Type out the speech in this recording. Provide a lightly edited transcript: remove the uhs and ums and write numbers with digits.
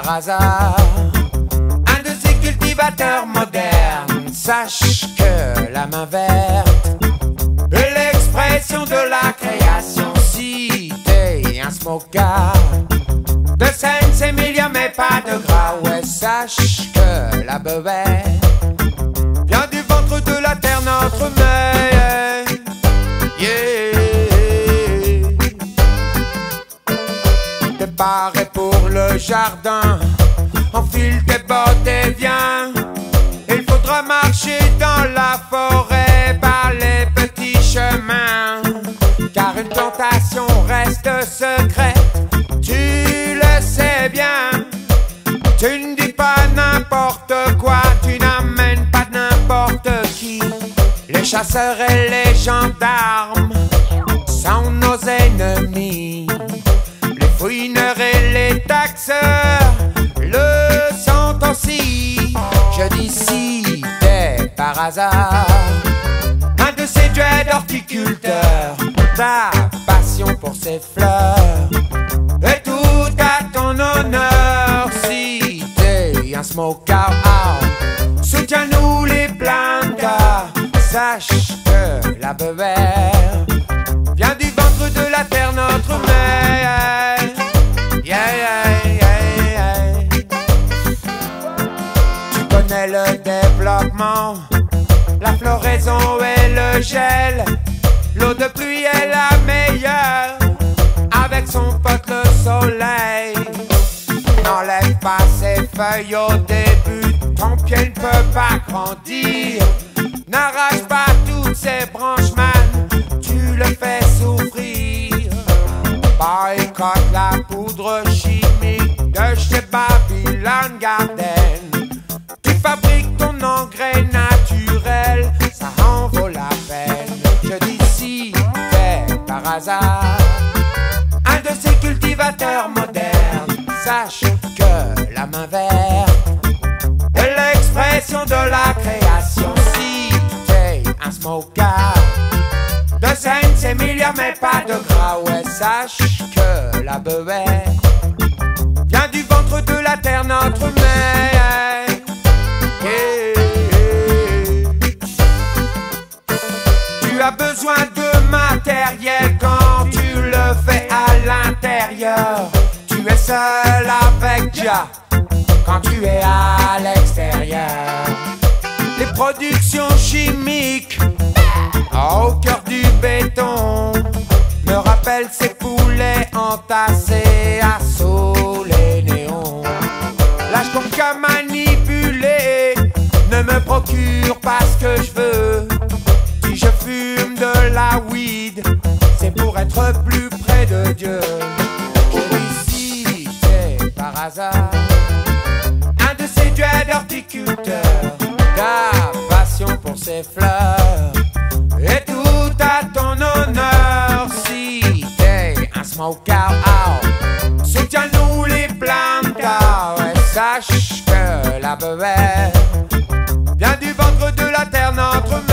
par hasard un de ces cultivateurs modernes. Sache que la main verte est l'expression de la création. Si t'es un smoker de Saint-Émilion mais pas de gras, ouais, sache que la beuette vient du ventre de la terre, notre mère. Yeah. T'es paré pour le jardin, enfile tes bottes et viens. Il faudra marcher dans la forêt par les petits chemins, car une tentation reste secrète, tu le sais bien. Tu ne dis pas n'importe quoi, tu n'amènes pas n'importe qui. Les chasseurs et les gendarmes sont nos ennemis. Les fouineurs et les taxeurs le sont aussi. Je dis si t'es par hasard un de ces dread horticulteurs, ta passion pour ces fleurs est tout à ton honneur. Si t'es un smoker out, soutiens-nous les planteurs. Sache que la beuette vient du ventre de la terre, notre mère. Yeah, yeah, yeah, yeah. Tu connais le développement, la floraison et le gel. L'eau de pluie est la meilleure, avec son pote le soleil. N'enlève pas ses feuilles au début, ton pied ne peut pas grandir. N'arrache pas toutes ces branches, man, tu le fais souffrir. Boycotte la poudre chimique de chez Babylon Garden, qui fabrique ton engrais naturel, ça en vaut la peine. Je dis si t'es par hasard un de ces cultivateurs modernes, sache que la main verte est l'expression de la création. Si t'es un smoker de Saint-Émilion mais pas de gras, ouais, sache que la beuette vient du ventre de la terre, notre mère. Yeah. Tu as besoin de matériel quand tu le fais à l'intérieur. Tu es seul avec Jah quand tu es à l'extérieur. Les productions chimiques au cœur du béton me rappellent ces poulets entassés à sous les néons. L'âge qu'on qu'à manipuler ne me procure pas ce que je veux. Si je fume de la weed, c'est pour être plus près de Dieu. Si c'est par hasard un de ces dread horticulteurs, ta passion pour ces fleurs est tout à ton honneur. Si t'es un smoker out, soutiens-nous les planteurs. Et sache que la beuette vient du ventre de la terre, notre